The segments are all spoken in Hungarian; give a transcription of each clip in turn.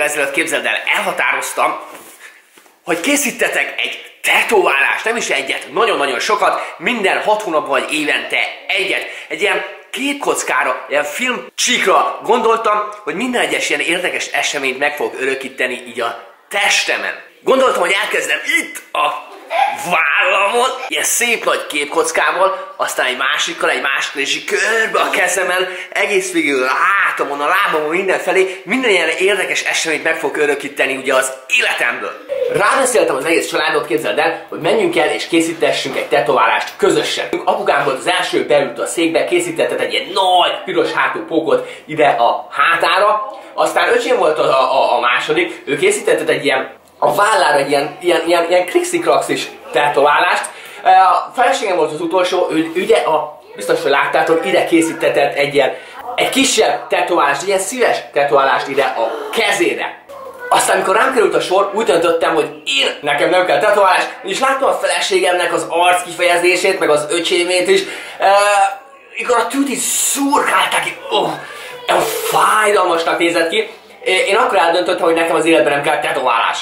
évvel ezelőtt, képzeld el, elhatároztam, hogy készítetek egy tetoválást, nem is egyet, nagyon-nagyon sokat, minden 6 hónapban vagy évente egyet. Egy ilyen képkockára, ilyen filmcsíkra gondoltam, hogy minden egyes ilyen érdekes eseményt meg fogok örökíteni így a testemen. Gondoltam, hogy elkezdem itt a vállamon, ilyen szép nagy képkockával, aztán egy másikkal, és így körbe a kezemen, egész végül a hátamon, a lábamon, mindenfelé, minden ilyen érdekes eseményt meg fogok örökíteni ugye az életemből. Rábeszéltem az egész családot, képzeld el, hogy menjünk el és készítessünk egy tetoválást közösen. Apukám volt az első, beült a székbe, készítetett egy ilyen nagy, piros hátú pókot ide a hátára, aztán öcsém volt a második, ő készített egy ilyen a vállára egy ilyen krixi-kraxis tetoválást. A feleségem volt az utolsó, ő ugye biztos, hogy láttátok, ide készítetett egy kisebb tetoválást, egy ilyen szíves tetoválást ide a kezére. Aztán, amikor rám került a sor, úgy döntöttem, hogy nekem nem kell tetoválás, és láttam a feleségemnek az arc kifejezését, meg az öcsémét is. Mikor a tűt így szurkálták, fájdalmasnak nézett ki. Én akkor eldöntöttem, hogy nekem az életben nem kell tetoválás.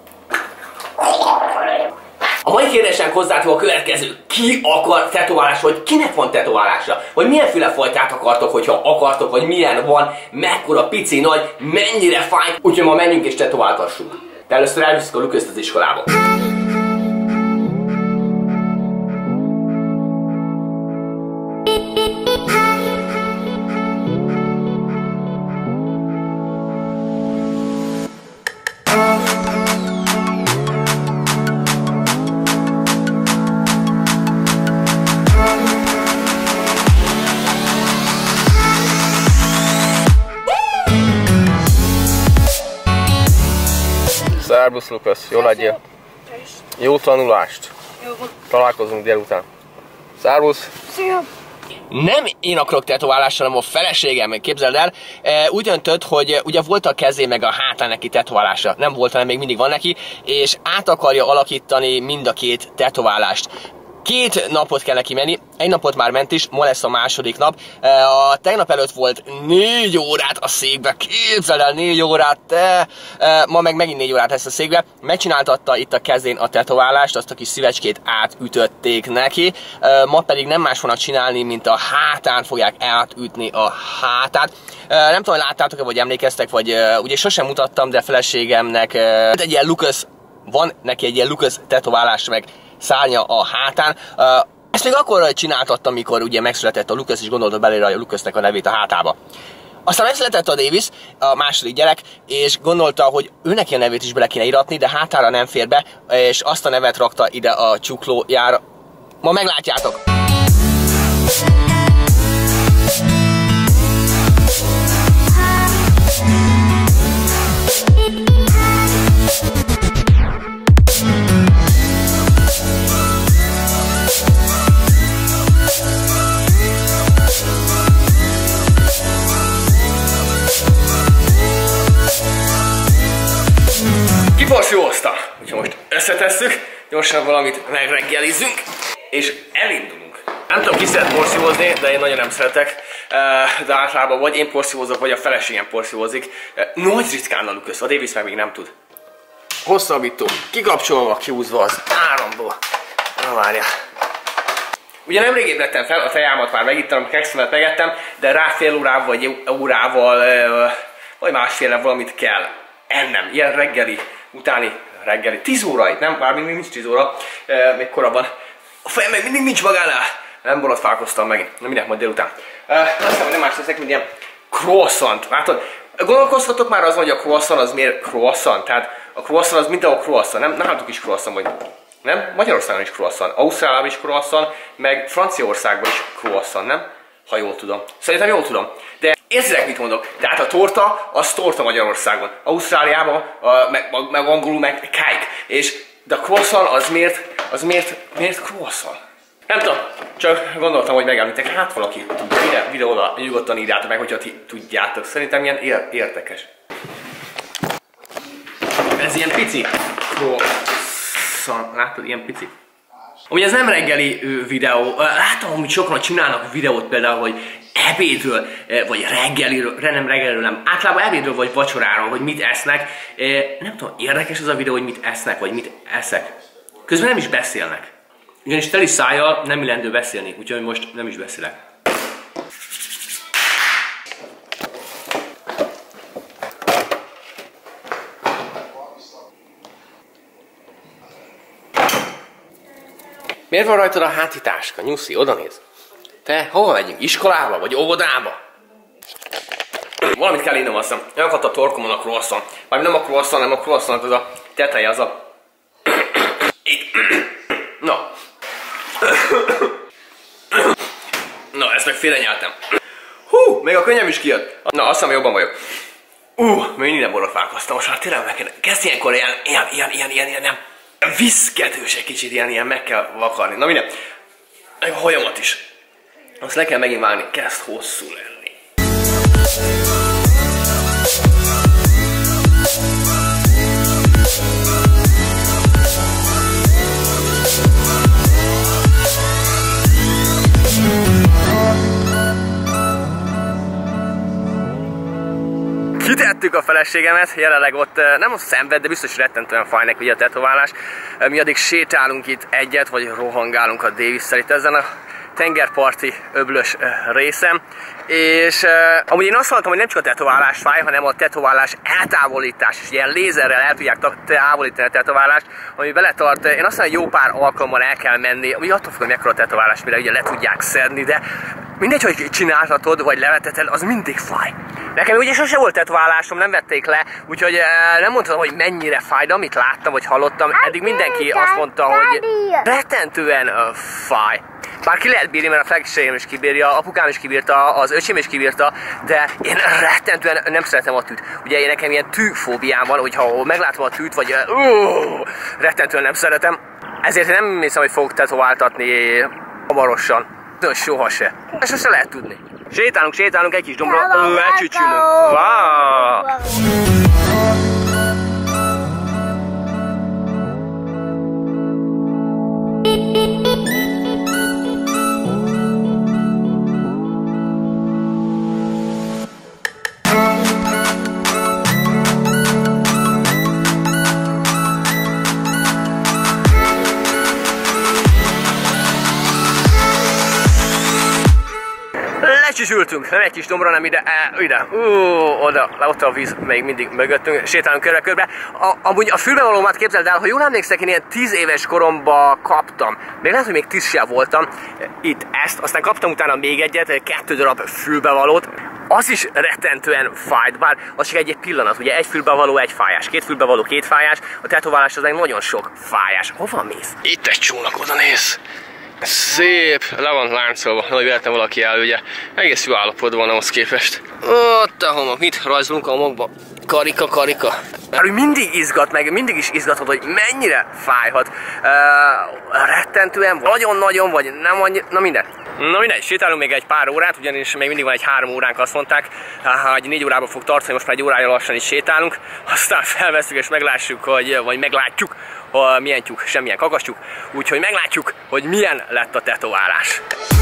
A mai kérdésem hozzátok a következő. Ki akar tetoválást, vagy kinek van tetoválása? Vagy milyenféle fajtát akartok, hogyha akartok, vagy milyen van, mekkora, pici, nagy, mennyire fáj. Úgyhogy ma menjünk és tetováltassunk. De először elviszük a Lucast az iskolába. Szerbusz Lucas, jól legyél! Jó tanulást! Találkozunk délután. Szerbusz! Szia! Nem én akarok tetoválásra, hanem a feleségem, képzeld el. Úgy döntött, hogy ugye volt a kezé meg a hátán neki tetoválása. Nem volt, hanem még mindig van neki, és át akarja alakítani mind a két tetoválást. 2 napot kell neki menni, egy napot már ment is, ma lesz a második nap. A tegnap előtt volt 4 órát a székbe, képzeld el 4 órát, ma meg megint 4 órát lesz a székbe. Megcsináltatta itt a kezén a tetoválást, azt a kis szívecskét átütötték neki. Ma pedig nem más fognak csinálni, mint a hátán fogják átütni a hátát. Nem tudom, hogy láttátok-e, vagy emlékeztek, vagy ugye sosem mutattam, de feleségemnek egy ilyen Lucas, van neki egy ilyen Lucas tetoválás, meg szárnya a hátán. Ezt még akkor csináltattam, amikor ugye megszületett a Lucas, és gondolta belőle a Lucasnek a nevét a hátába. Aztán megszületett a Davis, a második gyerek, és gondolta, hogy ő neki a nevét is bele kéne iratni, de hátára nem fér be, és azt a nevet rakta ide a csuklójára. Ma meglátjátok! Kiporszívóztam, úgyhogy most összetesszük, gyorsan valamit megreggelizünk, és elindulunk. Nem tudom, ki szeret porszívózni, de én nagyon nem szeretek, de általában vagy én porszívózok, vagy a feleségem porszívózik. Nagy ritkán a Lucas, a Davis meg még nem tud. Hosszabbító, kikapcsolva, kiúzva az áramból. Na várjál. Ugye nemrég ébredtem fel, a tejámat már megittem, a kekszemet megettem, de rá fél órával vagy órával, vagy másféle valamit kell ennem. Ilyen reggeli, utáni reggeli. 10 óra, nem? Már még nincs 10 óra, még korábban. A fejem még mindig nincs magánál. Nem borotválkoztam megint. Na mindjárt majd délután. Aztán, hogy nem más leszek, mint ilyen croissant. Látod? Gondolkoztatok már azon, hogy a croissant az miért croissant? Tehát a croissant az mindenhol croissant. Nem? Nálatok is croissant vagy. Nem? Magyarországon is croissant. Ausztráliában is croissant, meg Franciaországban is croissant, nem? Ha jól tudom. Szerintem jól tudom. De érzitek, mit mondok? Tehát a torta, az torta Magyarországon. Ausztráliában, meg angolul, meg cake. De a croissant az miért croissant? Nem tudom, csak gondoltam, hogy megemlítek. Hát valaki tudja, videóra nyugodtan írjátok meg, hogyha ti tudjátok. Szerintem ilyen érdekes. Ez ilyen pici croissant. Látod, ilyen pici. Ugye ez nem reggeli videó. Látom, hogy sokan csinálnak videót például, hogy ebédről, vagy reggeliről, nem reggeliről, nem, általában ebédről, vagy vacsoráról, hogy mit esznek. Nem tudom, érdekes az a videó, hogy mit esznek, vagy mit eszek. Közben nem is beszélnek. Ugyanis teli szájjal nem illendő beszélni, úgyhogy most nem is beszélek. Miért van rajtad a háti táska? Nyuszi, oda néz. Te hova megyünk? Iskolába vagy óvodába? Valamit kell innom, azt hiszem. Elakadt a torkomon a croissant. Vagy nem a croissant, nem a croissant, az a teteje, az a... Itt. Na. Na, ezt meg félrenyeltem. Hú, még a könnyem is kijött. Na, azt hiszem, jobban vagyok. Még minden borofálkoztam. Most már tényleg meg kell... Kezd ilyenkor ilyen viszketős egy kicsit, ilyen meg kell vakarni. Na minden. A hajamat is. Azt le kell megint vágni. Kezd hosszú lenni. Kitettük a feleségemet, jelenleg ott nem szenved, de biztos rettentően fáj neki ugye a tetoválás. Mi addig sétálunk itt egyet, vagy rohangálunk a Davis-szel itt ezen a tengerparti öblös részem. És amúgy én azt hallottam, hogy nem csak a tetoválás fáj, hanem a tetoválás eltávolítás, és ilyen lézerrel el tudják távolítani a tetoválást, ami beletart, én azt mondom, hogy jó pár alkalommal el kell menni, ami attól függ, hogy mekkora a tetoválás, mire ugye le tudják szedni, de mindegy, hogy csináltatod, vagy leveteted, az mindig fáj. Nekem ugye sose volt tetoválásom, nem vették le, úgyhogy nem mondtam, hogy mennyire fáj, de amit láttam, vagy hallottam, eddig mindenki azt mondta, hogy rettentően fáj. Bár ki lehet bírni, mert a feleségem is kibírja, apukám is kibírta, az öcsém is kibírta, de én rettentően nem szeretem a tűt. Ugye én nekem ilyen tűfóbiám van, hogyha meglátom a tűt, vagy rettentően nem szeretem. Ezért én nem hiszem, hogy fogok tetováltatni hamarosan. De soha se. Ezt sose lehet tudni. Sétálunk egy kis dombra, elcsücsülünk. Wow. Lecsücsültünk, nem egy kis dombra, nem ide, oda, ott a víz még mindig mögöttünk, sétálunk körbe-körbe. Amúgy a fülbevalómat képzeld el, ha jól emlékszek, én ilyen 10 éves koromban kaptam. Még lehet, hogy még 10 sem voltam. Itt ezt, aztán kaptam utána még egyet, 2 darab fülbevalót. Az is rettentően fájt, bár az csak egy pillanat, ugye egy fülbevaló, egy fájás, 2 fülbevaló, 2 fájás, a tetoválás az meg nagyon sok fájás. Hova mész? Itt egy csónak, oda néz. Szép, le van láncolva, hogy véletlen valaki el, ugye egész jó állapotban van ahhoz képest. Ott a homok, mit rajzolunk a homokba? Karika. Már úgy mindig izgat, meg mindig is izgatod, hogy mennyire fájhat. Rettentően, nagyon-nagyon, vagy nem annyi, na minden. Na mindegy, sétálunk még egy pár órát, ugyanis még mindig van egy 3 óránk, azt mondták, hogy 4 órában fog tartani, most már egy órája lassan is sétálunk, aztán felveszünk és meglássuk, vagy meglátjuk, hogy milyen tyúk, semmilyen kakastyúk, úgyhogy meglátjuk, hogy milyen lett a tetoválás.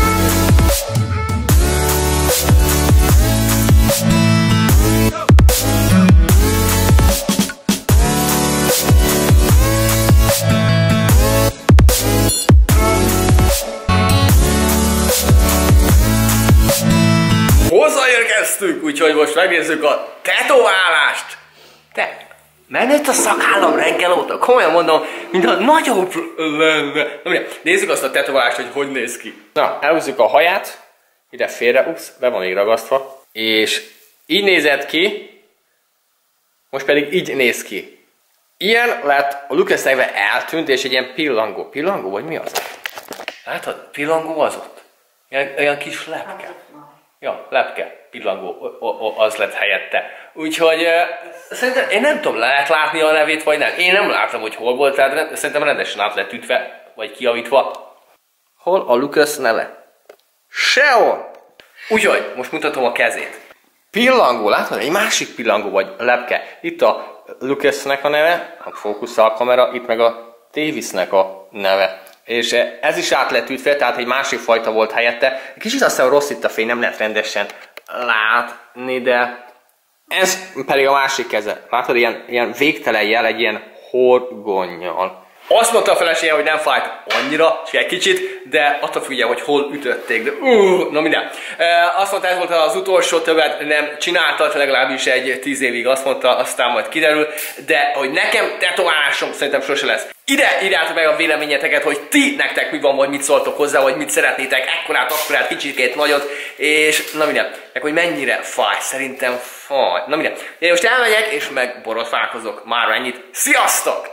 Hozzáérkeztünk, úgyhogy most megnézzük a tetoválást. Te, menett a szakállam reggel óta? Komolyan mondom, mint a nagyobb lenne. Na, nézzük azt a tetoválást, hogy hogy néz ki. Na, elhúzzuk a haját, ide félre, be van még ragasztva, és így nézett ki, most pedig így néz ki. Ilyen lett, a Lucas neve eltűnt, és egy ilyen pillangó. Pillangó, vagy mi az? Látod, pillangó az ott. Olyan kis lepke. Ja, lepke, pillangó, az lett helyette. Úgyhogy szerintem, én nem tudom, lehet látni a nevét, vagy nem. Én nem láttam, hogy hol volt, tehát szerintem rendesen át lett ütve, vagy kijavítva. Hol a Lucas neve? Sehol! Úgyhogy, most mutatom a kezét. Pillangó, látod? Egy másik pillangó, vagy lepke. Itt a Lucasnek a neve, a fókuszál a kamera, itt meg a Davisnek a neve. és ez is át lett ütve, tehát egy másik fajta volt helyette. Kicsit aztán rossz itt a fény, nem lehet rendesen látni, de ez pedig a másik keze. Látod, ilyen végtelen jel, egy ilyen horgonnyal. Azt mondta a felesége, hogy nem fájt annyira, csak egy kicsit, de attól függően, hogy hol ütötték. De na minden. Azt mondta, ez volt az utolsó, többet nem csináltat, legalábbis egy 10 évig azt mondta, aztán majd kiderül. De hogy nekem tetoválásom szerintem sose lesz. Ide írjátok meg a véleményeteket, hogy nektek mi van, vagy mit szóltok hozzá, vagy mit szeretnétek, akkorát, kicsikét, nagyot, és na minden, meg hogy mennyire fáj, szerintem fáj. Na minden, én most elmegyek, és meg borotválkozok. Már ennyit. Sziasztok!